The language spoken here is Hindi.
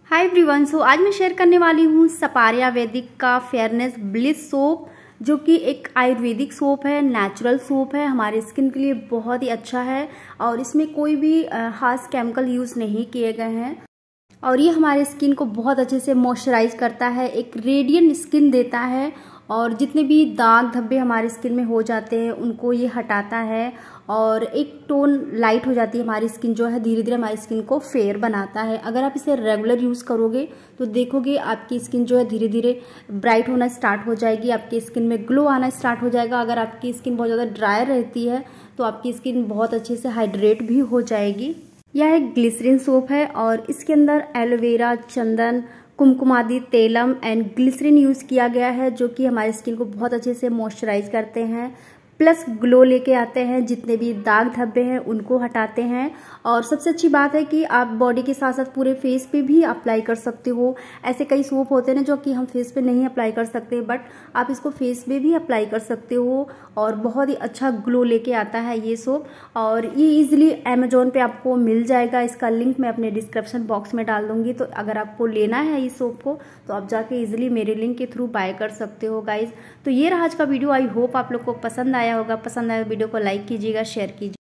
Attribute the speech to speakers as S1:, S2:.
S1: Hi everyone. सो आज मैं शेयर करने वाली हूँ सपारी आयुर्वेदिक का फेयरनेस ब्लिस सोप, जो कि एक आयुर्वेदिक सोप है, नेचुरल सोप है, हमारे स्किन के लिए बहुत ही अच्छा है और इसमें कोई भी खास केमिकल यूज़ नहीं किए गए हैं और ये हमारे स्किन को बहुत अच्छे से मॉइस्चराइज करता है, एक रेडिएंट स्किन देता है और जितने भी दाग धब्बे हमारे स्किन में हो जाते हैं उनको ये हटाता है और एक टोन लाइट हो जाती है हमारी स्किन, जो है धीरे धीरे हमारी स्किन को फेयर बनाता है। अगर आप इसे रेगुलर यूज़ करोगे तो देखोगे आपकी स्किन जो है धीरे धीरे ब्राइट होना स्टार्ट हो जाएगी, आपकी स्किन में ग्लो आना स्टार्ट हो जाएगा। अगर आपकी स्किन बहुत ज़्यादा ड्राई रहती है तो आपकी स्किन बहुत अच्छे से हाइड्रेट भी हो जाएगी। यह एक ग्लिसरीन सोप है और इसके अंदर एलोवेरा, चंदन, Kumkumadi tailam and glycerine use किया गया है, जो कि हमारी स्किन को बहुत अच्छे से मॉइस्चराइज करते हैं, प्लस ग्लो लेके आते हैं, जितने भी दाग धब्बे हैं उनको हटाते हैं। और सबसे अच्छी बात है कि आप बॉडी के साथ साथ पूरे फेस पे भी अप्लाई कर सकते हो। ऐसे कई सोप होते हैं ना जो कि हम फेस पे नहीं अप्लाई कर सकते, बट आप इसको फेस पे भी अप्लाई कर सकते हो और बहुत ही अच्छा ग्लो लेके आता है ये सोप। और ये इजीली अमेजोन पे आपको मिल जाएगा, इसका लिंक मैं अपने डिस्क्रिप्शन बॉक्स में डाल दूंगी। तो अगर आपको लेना है इस सोप को तो आप जाके इजीली मेरे लिंक के थ्रू बाय कर सकते हो गाइज। तो ये रहा आज का वीडियो। आई होप आप लोग को पसंद आया होगा। पसंद आया वीडियो को लाइक कीजिएगा, शेयर कीजिए।